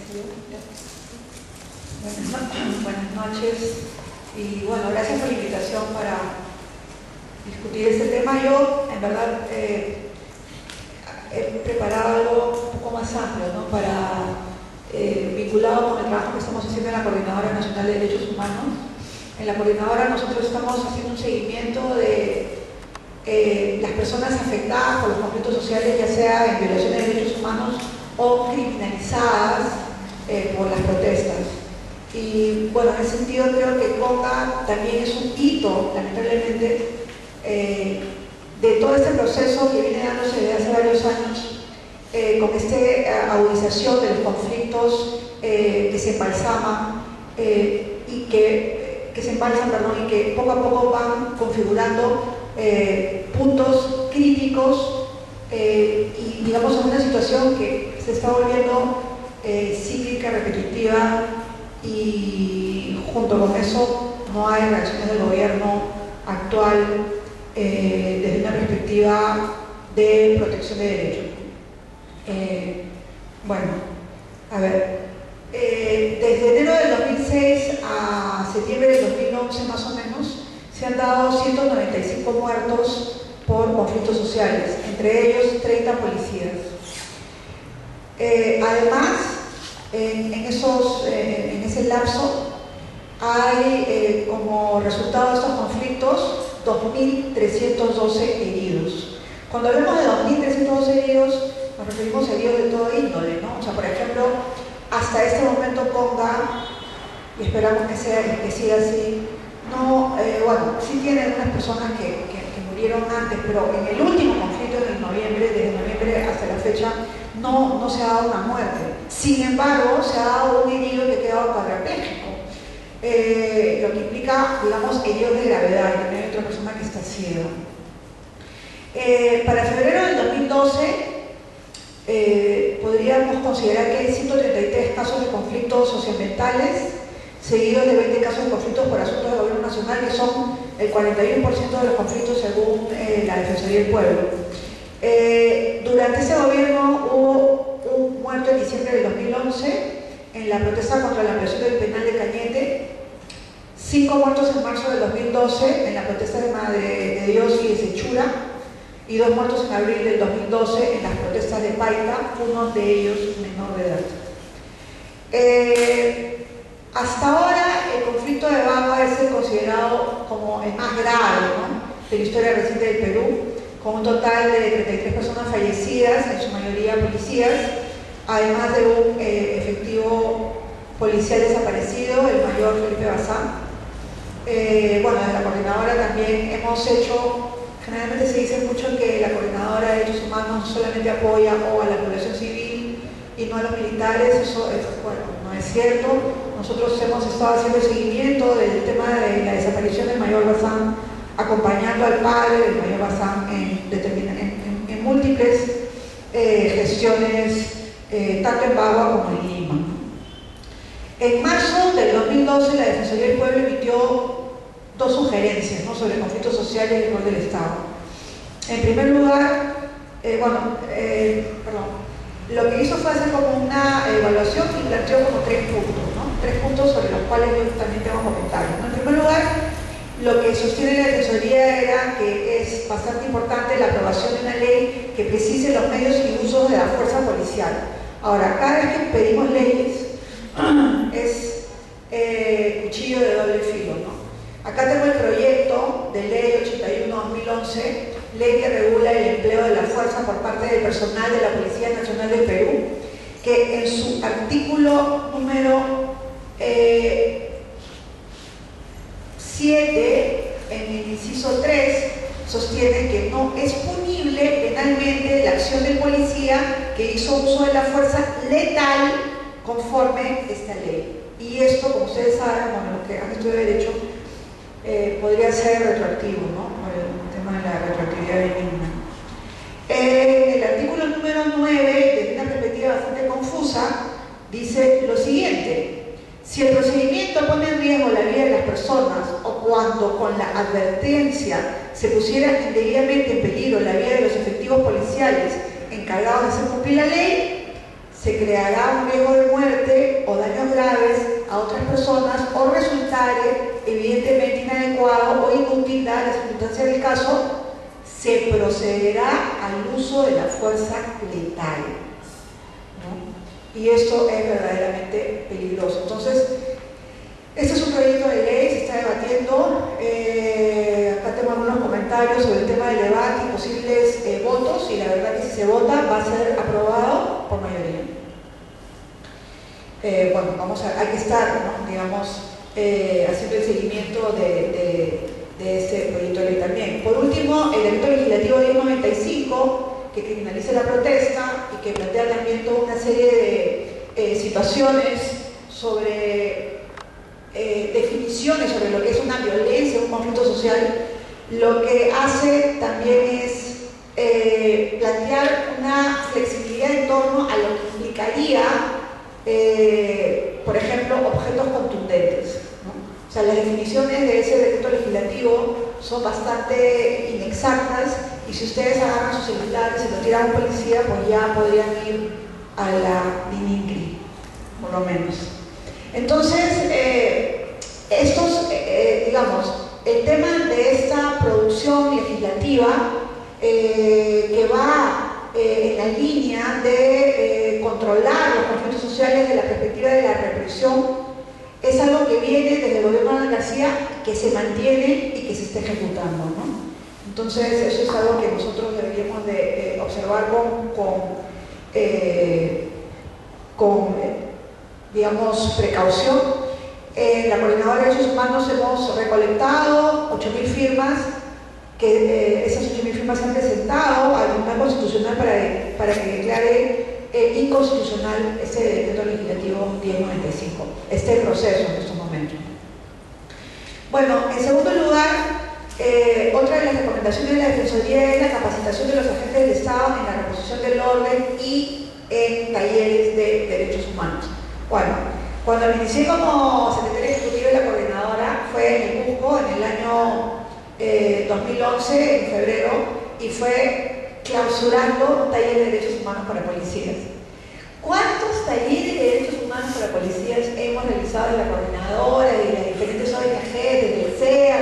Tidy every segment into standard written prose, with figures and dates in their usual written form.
Buenas noches y bueno, gracias por la invitación para discutir este tema. Yo, en verdad, he preparado algo un poco más amplio, ¿no? Vinculado con el trabajo que estamos haciendo en la Coordinadora Nacional de Derechos Humanos. En la Coordinadora nosotros estamos haciendo un seguimiento de las personas afectadas por los conflictos sociales, ya sea en violaciones de derechos humanos o criminalizadas por las protestas. Y bueno, en ese sentido creo que Conga también es un hito, lamentablemente, de todo este proceso que viene dándose desde hace varios años, con esta agudización de los conflictos que se embalsaman y que poco a poco van configurando puntos críticos y digamos en una situación que se está volviendo cíclica, repetitiva, y junto con eso no hay reacciones del gobierno actual desde una perspectiva de protección de derechos. Bueno, a ver, desde enero del 2006 a septiembre del 2011 más o menos se han dado 195 muertos por conflictos sociales, entre ellos 30 policías. Además, en ese lapso hay como resultado de estos conflictos 2.312 heridos. Cuando hablamos de 2.312 heridos, nos referimos a heridos de todo índole, ¿no? O sea, por ejemplo, hasta este momento Conga, y esperamos que siga así, no, bueno, sí tiene algunas personas que murieron antes, pero en el último conflicto desde noviembre hasta la fecha, no se ha dado una muerte. Sin embargo, se ha dado un herido que ha quedado cuadrapléjico, lo que implica, digamos, heridos de gravedad, y también hay otra persona que está ciega. Para febrero del 2012, podríamos considerar que hay 133 casos de conflictos socioambientales, seguidos de 20 casos de conflictos por asuntos del gobierno nacional, que son el 41% de los conflictos según la Defensoría del Pueblo. Durante ese gobierno hubo un muerto en diciembre del 2011 en la protesta contra la ampliación del penal de Cañete, 5 muertos en marzo del 2012 en la protesta de Madre de Dios y de Sechura, y 2 muertos en abril del 2012 en las protestas de Paita, uno de ellos menor de edad. Hasta ahora el conflicto de Bagua es el considerado como el más grave, ¿no?, de la historia reciente del Perú, con un total de 33 personas fallecidas, en su mayoría policías, además de un efectivo policial desaparecido, el mayor Felipe Bazán. Bueno, desde la Coordinadora también hemos hecho, generalmente se dice mucho que la Coordinadora de Derechos Humanos solamente apoya a la población civil y no a los militares. Eso bueno, no es cierto. Nosotros hemos estado haciendo seguimiento del tema de la desaparición del mayor Bazán, acompañando al padre del mayor Bazán en múltiples gestiones, tanto en Bagua como en Lima. En marzo del 2012, la Defensoría del Pueblo emitió 2 sugerencias, ¿no?, sobre conflictos sociales y el rol del Estado. En primer lugar, lo que hizo fue hacer como una evaluación y planteó como 3 puntos, ¿no? 3 puntos sobre los cuales yo también tengo comentarios, ¿no? En primer lugar, lo que sostiene la Defensoría era que es bastante importante la aprobación de una ley que precise los medios y usos de la fuerza policial. Ahora, cada vez que pedimos leyes es cuchillo de doble filo, ¿no? Acá tengo el proyecto de ley 81/2011, ley que regula el empleo de la fuerza por parte del personal de la Policía Nacional del Perú, que en su artículo número 7, en el inciso 3, sostiene que no es punible penalmente la acción del policía que hizo uso de la fuerza letal conforme esta ley. Y esto, como ustedes saben, bueno, los que han estudiado Derecho, podría ser retroactivo, ¿no?, por el tema de la retroactividad benigna. El artículo número 9, desde una perspectiva bastante confusa, dice lo siguiente: si el procedimiento pone en riesgo la vida de las personas o cuando con la advertencia se pusiera indebidamente en peligro la vida de los efectivos policiales encargados de hacer cumplir la ley, se creará un riesgo de muerte o daños graves a otras personas o resultare evidentemente inadecuado o inútil dada la circunstancia del caso, se procederá al uso de la fuerza letal, ¿no? Y esto es verdaderamente peligroso. Entonces, este es un proyecto de ley, se está debatiendo. Acá tengo algunos comentarios sobre el tema del debate y posibles votos, y la verdad que si se vota va a ser aprobado por mayoría. Bueno, hay que estar, ¿no?, digamos, haciendo el seguimiento de este proyecto de ley también. Por último, el decreto legislativo 1095, que criminaliza la protesta y que plantea también toda una serie de situaciones sobre definiciones sobre lo que es una violencia, un conflicto social, lo que hace también es plantear una flexibilidad en torno a lo que implicaría, por ejemplo, objetos contundentes, ¿no? O sea, las definiciones de ese decreto legislativo son bastante inexactas, y si ustedes agarran sus celulares y lo tiran a un policía, pues ya podrían ir a la DININCRI, por lo menos. Entonces, digamos, el tema de esta producción legislativa que va en la línea de controlar los conflictos sociales desde la perspectiva de la represión, es algo que viene desde el gobierno de García, que se mantiene y que se está ejecutando, ¿no? Entonces, eso es algo que nosotros deberíamos de observar digamos, precaución. En la Coordinadora de Derechos Humanos hemos recolectado 8.000 firmas, que esas 8.000 firmas se han presentado al Tribunal Constitucional para que declare inconstitucional ese decreto legislativo 1095. Este proceso en estos momentos. Bueno, en segundo lugar, otra de las recomendaciones de la Defensoría es la capacitación de los agentes del Estado en la reposición del orden y en talleres de derechos humanos. Bueno, cuando me inicié como secretaria ejecutiva de la coordinadora fue en el Cusco en el año 2011, en febrero, y fue clausurando un taller de derechos humanos para policías. ¿Cuántos talleres de derechos humanos para policías hemos realizado en la coordinadora y las diferentes ONG, desde el CEA?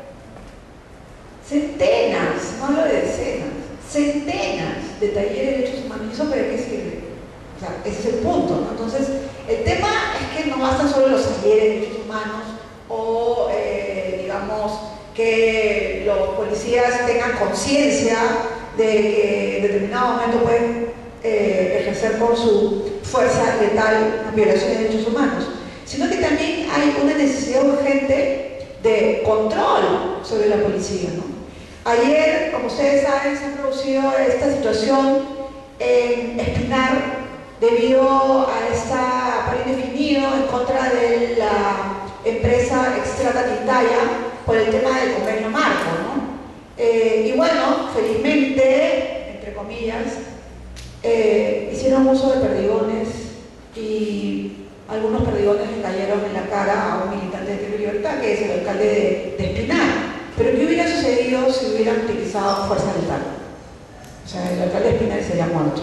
Centenas, no hablo de decenas, centenas de talleres de derechos humanos. ¿Y eso para qué sirve? O sea, ese es el punto, ¿no? Entonces, el tema es que no bastan solo los talleres de derechos humanos o, digamos, que los policías tengan conciencia de que en determinado momento pueden ejercer con su fuerza letal las violaciones de derechos humanos, sino que también hay una necesidad urgente de control sobre la policía, ¿no? Ayer, como ustedes saben, se ha producido esta situación en Espinar debido a este paro indefinido en contra de la empresa Extrata Tintaya por el tema del convenio marco, ¿no? Y bueno, felizmente, entre comillas, hicieron uso de perdigones y algunos perdigones le cayeron en la cara a un militante de Tierra y Libertad, que es el alcalde de Espinar. Pero ¿qué hubiera sucedido si hubieran utilizado fuerza letal? O sea, el alcalde de Espinar sería muerto.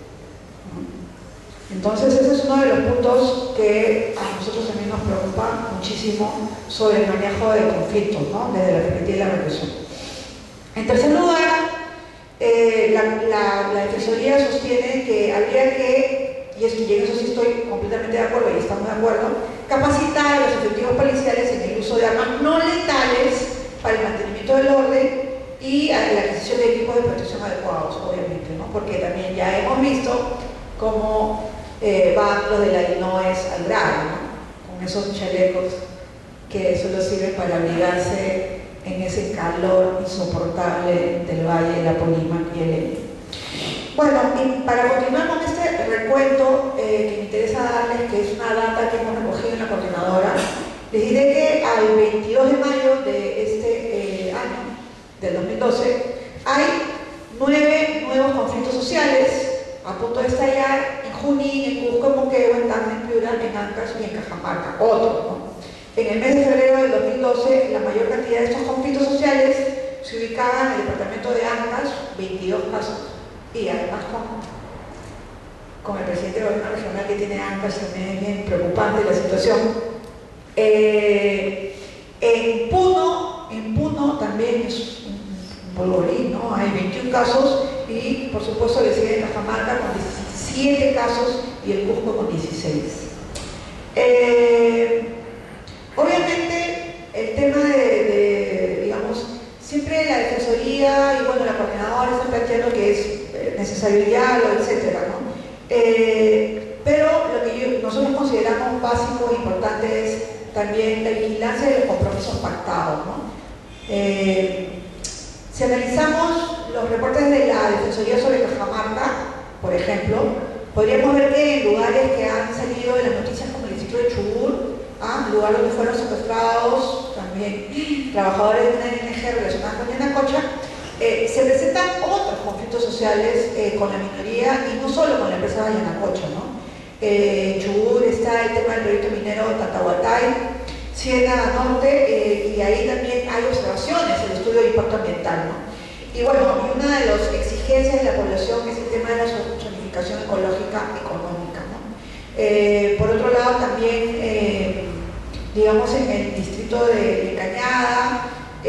Entonces ese es uno de los puntos que a nosotros también nos preocupa muchísimo sobre el manejo de conflictos, ¿no?, desde la perspectiva de la represión. En tercer lugar, la Defensoría sostiene que habría que, y en eso sí estoy completamente de acuerdo y estamos de acuerdo, capacitar a los efectivos policiales en el uso de armas no letales para el mantenimiento del orden y a la adquisición de equipos de protección adecuados, obviamente, ¿no? Porque también ya hemos visto cómo van los de la INOES al grano, ¿no?, con esos chalecos que solo sirven para abrigarse en ese calor insoportable del Valle de la Polima y el Eni. Bueno, y para continuar con este recuento que me interesa darles, que es una data que hemos recogido en la coordinadora, les diré que al 22 de mayo de este año, del 2012, hay 9 nuevos conflictos sociales a punto de estallar en Junín, en Cusco, en Moquegua, en Tacna, en Piura, en Ancash y en Cajamarca, otros, ¿no? En el mes de febrero del 2012, la mayor cantidad de estos conflictos sociales se ubicaban en el departamento de Ancash, 22 casos, y además con con el presidente del gobierno regional que tiene Ancash, también es bien preocupante la situación. En Puno también es un polvorín, ¿no? Hay 21 casos y por supuesto le siguen Cajamarca con 17 casos y el Cusco con 16. Obviamente el tema digamos, siempre la Defensoría y bueno, la coordinadora están planteando que es necesario el diálogo, etcétera, ¿no? Pero lo que nosotros consideramos básico e importante es también la vigilancia de los compromisos pactados, ¿no? Si analizamos los reportes de la Defensoría sobre Cajamarca, por ejemplo, podríamos ver que en lugares que han salido de las noticias como el distrito de Chubut, lugar donde fueron secuestrados también trabajadores de una ONG relacionada con Yanacocha, se presentan otros conflictos sociales con la minoría y no solo con la empresa de Yanacocha, ¿no? Chubut está el tema del proyecto minero Tantahuatay, Ciénaga Norte, y ahí también hay observaciones, el estudio de impacto ambiental, ¿no? Y bueno, y una de las exigencias de la población es el tema de la zonificación ecológica económica, ¿no? Por otro lado, también, digamos, en el distrito de Cañada,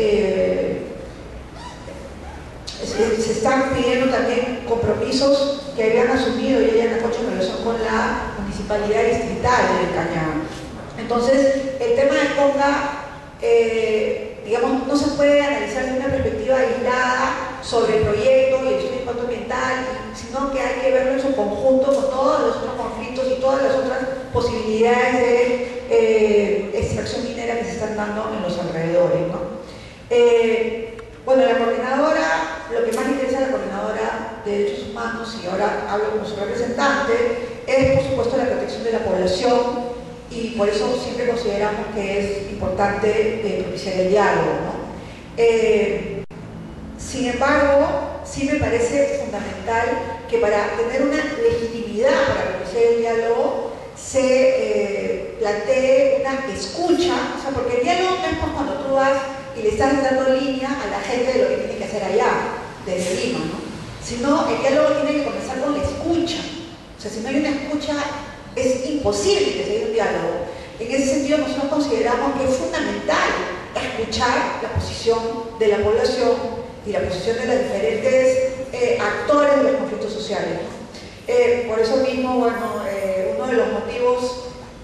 se están pidiendo también compromisos que habían asumido ya Yanacocha en relación con la municipalidad distrital de Cañada. Entonces, el tema de Conga, digamos, no se puede analizar de una perspectiva aislada sobre el proyecto y el estudio de impacto ambiental, sino que hay que verlo en su conjunto con todos los otros conflictos y todas las otras posibilidades de extracción minera que se están dando en los alrededores, ¿no? Bueno, la coordinadora, lo que más le interesa a la coordinadora de derechos humanos, y ahora hablo como su representante, es por supuesto la protección de la población, y por eso siempre consideramos que es importante propiciar el diálogo, ¿no? Sin embargo, sí me parece fundamental que para tener una legitimidad para propiciar el diálogo se plantee una escucha, o sea, porque el diálogo no es pues cuando tú vas y le estás dando línea a la gente de lo que tiene que hacer allá, desde Lima, ¿no? Sino el diálogo tiene que comenzar con la escucha. O sea, si no hay una escucha, es imposible que se dé un diálogo. En ese sentido, nosotros consideramos que es fundamental escuchar la posición de la población y la posición de los diferentes actores de los conflictos sociales, ¿no? Por eso mismo, bueno, uno de los motivos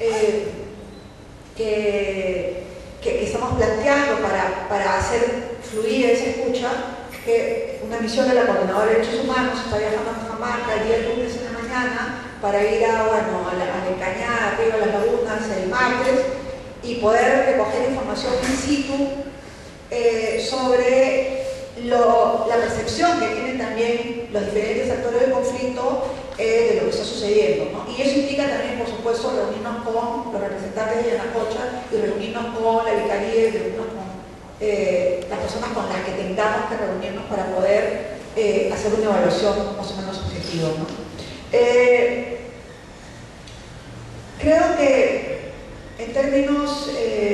que estamos planteando para hacer fluir esa escucha, que una misión de la Coordinadora de Derechos Humanos está viajando a Cajamarca el día lunes en la mañana para ir a la Cañada, arriba a las lagunas el martes y poder recoger información in situ sobre la percepción que tienen también los diferentes actores del conflicto de lo que está sucediendo, ¿no? Y eso implica también, por supuesto, reunirnos con los representantes de Yanacocha y reunirnos con la vicaría y reunirnos con las personas con las que tengamos que reunirnos para poder hacer una evaluación más o menos objetiva, ¿no? Creo que en términos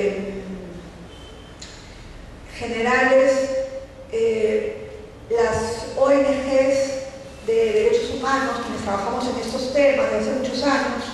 generales, las ONGs de derechos humanos, quienes trabajamos en estos temas desde hace muchos años,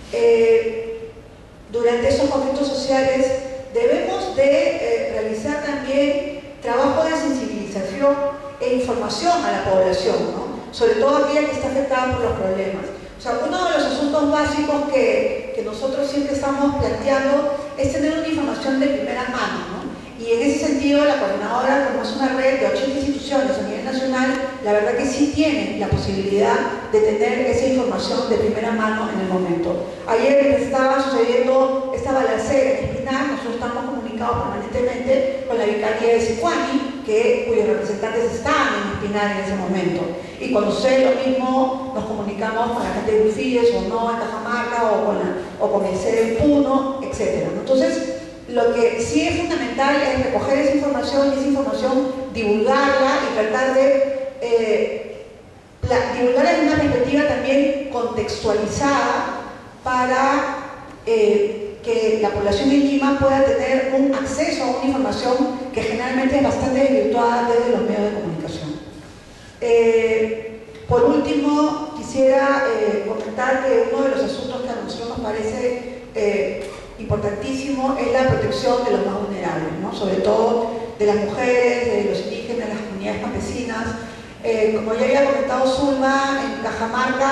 durante estos conflictos sociales debemos de realizar también trabajo de sensibilización e información a la población, ¿no? Sobre todo aquella que está afectada por los problemas. O sea, uno de los asuntos básicos que nosotros siempre estamos planteando es tener una información de primera mano, ¿no? Y en ese sentido, la coordinadora, como es una red de 80 instituciones a nivel nacional, la verdad que sí tiene la posibilidad de tener esa información de primera mano en el momento. Ayer estaba sucediendo esta balacera en Espinar, nosotros estamos comunicados permanentemente con la vicaría de Sicuani, cuyos representantes estaban en Espinar en ese momento. Y cuando sucede lo mismo, nos comunicamos con la gente de Bufíes o no, en Cajamarca, o con el sede en Puno, etc. Entonces, lo que sí es fundamental es recoger esa información y esa información divulgarla y tratar de divulgarla en una perspectiva también contextualizada para que la población de Lima pueda tener un acceso a una información que generalmente es bastante desvirtuada desde los medios de comunicación. Por último, quisiera comentar comentar que uno de los asuntos que a nosotros nos parece importantísimo es la protección de los más vulnerables, ¿no? Sobre todo de las mujeres, de los indígenas, de las comunidades campesinas. Como ya había comentado Zulma, en Cajamarca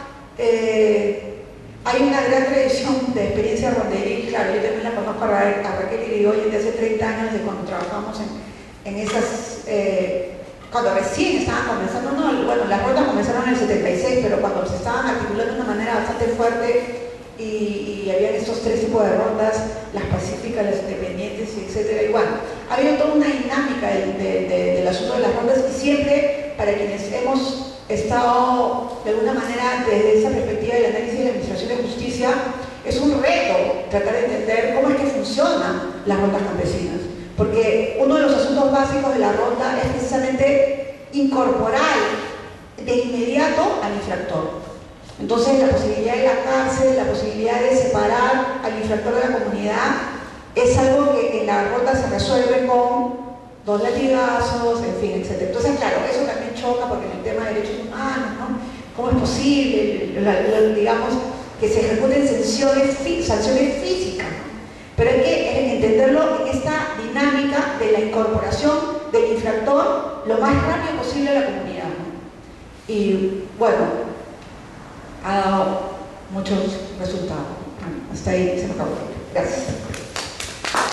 hay una gran tradición de experiencia ronderil. Claro, yo también la conozco a Raquel Irigoyen de hace 30 años, de cuando trabajamos en esas, cuando recién estaban comenzando, no, bueno, las rondas comenzaron en el 76, pero cuando se estaban articulando de una manera bastante fuerte y habían estos tres tipos de rondas, las pacíficas, las independientes, etcétera. Y bueno, ha habido toda una dinámica del asunto de las rondas, y siempre, para quienes hemos estado de alguna manera desde esa perspectiva del análisis de la administración de justicia, es un reto tratar de entender cómo es que funcionan las rondas campesinas, porque uno de los asuntos básicos de la ronda es precisamente incorporar de inmediato al infractor. Entonces, la posibilidad de la cárcel, la posibilidad de separar al infractor de la comunidad, es algo que en la ronda se resuelve con 2 latigazos, en fin, etc. Entonces, claro, eso también choca, porque en el tema de derechos humanos, ¿no? ¿Cómo es posible, digamos, que se ejecuten sanciones físicas? Pero hay que entenderlo en esta dinámica de la incorporación del infractor lo más rápido posible a la comunidad, ¿no? Y bueno, ha dado muchos resultados. Bueno, hasta ahí se me acabó. Gracias.